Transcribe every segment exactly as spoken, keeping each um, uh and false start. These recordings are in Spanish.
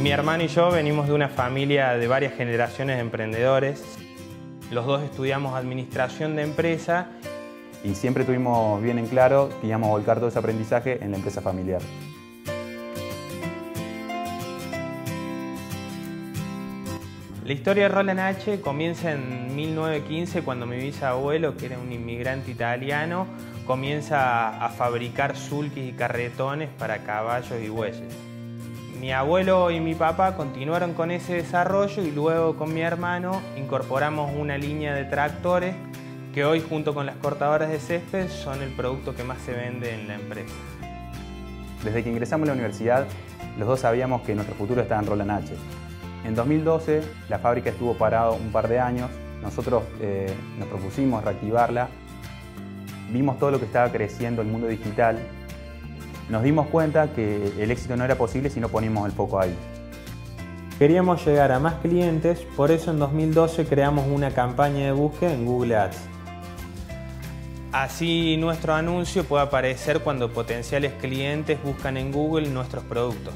Mi hermano y yo venimos de una familia de varias generaciones de emprendedores. Los dos estudiamos administración de empresa. Y siempre tuvimos bien en claro que íbamos a volcar todo ese aprendizaje en la empresa familiar. La historia de Roland H comienza en mil novecientos quince cuando mi bisabuelo, que era un inmigrante italiano, comienza a fabricar sulkis y carretones para caballos y bueyes. Mi abuelo y mi papá continuaron con ese desarrollo y luego con mi hermano incorporamos una línea de tractores que hoy, junto con las cortadoras de césped, son el producto que más se vende en la empresa. Desde que ingresamos a la universidad, los dos sabíamos que nuestro futuro estaba en Roland H. En dos mil doce, la fábrica estuvo parada un par de años. Nosotros eh, nos propusimos reactivarla. Vimos todo lo que estaba creciendo el mundo digital. Nos dimos cuenta que el éxito no era posible si no poníamos el foco ahí. Queríamos llegar a más clientes, por eso en dos mil doce creamos una campaña de búsqueda en Google Ads. Así nuestro anuncio puede aparecer cuando potenciales clientes buscan en Google nuestros productos.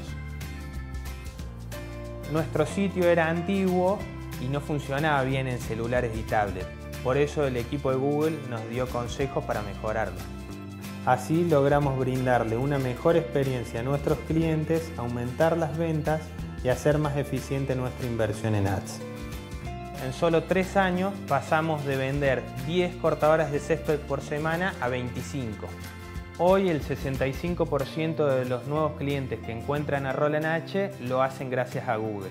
Nuestro sitio era antiguo y no funcionaba bien en celulares y tablets. Por eso el equipo de Google nos dio consejos para mejorarlo. Así logramos brindarle una mejor experiencia a nuestros clientes, aumentar las ventas y hacer más eficiente nuestra inversión en Ads. En solo tres años pasamos de vender diez cortadoras de césped por semana a veinticinco. Hoy el sesenta y cinco por ciento de los nuevos clientes que encuentran a Roland H lo hacen gracias a Google.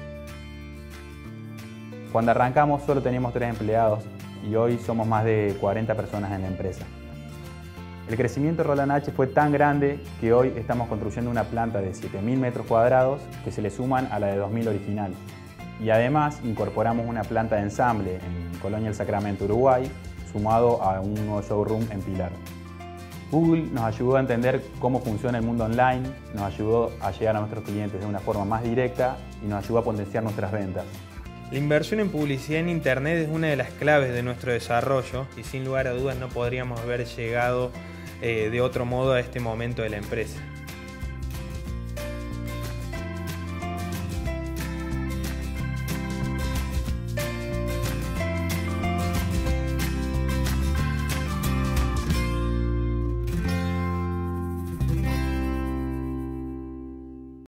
Cuando arrancamos solo teníamos tres empleados y hoy somos más de cuarenta personas en la empresa. El crecimiento de Roland H fue tan grande que hoy estamos construyendo una planta de siete mil metros cuadrados que se le suman a la de dos mil original. Y además incorporamos una planta de ensamble en Colonia El Sacramento, Uruguay, sumado a un nuevo showroom en Pilar. Google nos ayudó a entender cómo funciona el mundo online, nos ayudó a llegar a nuestros clientes de una forma más directa y nos ayudó a potenciar nuestras ventas. La inversión en publicidad en Internet es una de las claves de nuestro desarrollo y sin lugar a dudas no podríamos haber llegado eh, de otro modo a este momento de la empresa.